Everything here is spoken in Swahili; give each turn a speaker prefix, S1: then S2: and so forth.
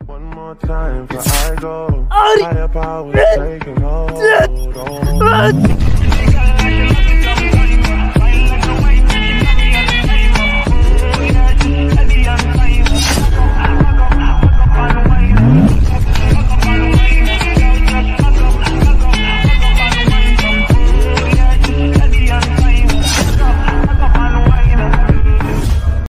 S1: One more time for I go. Higher powers taking hold.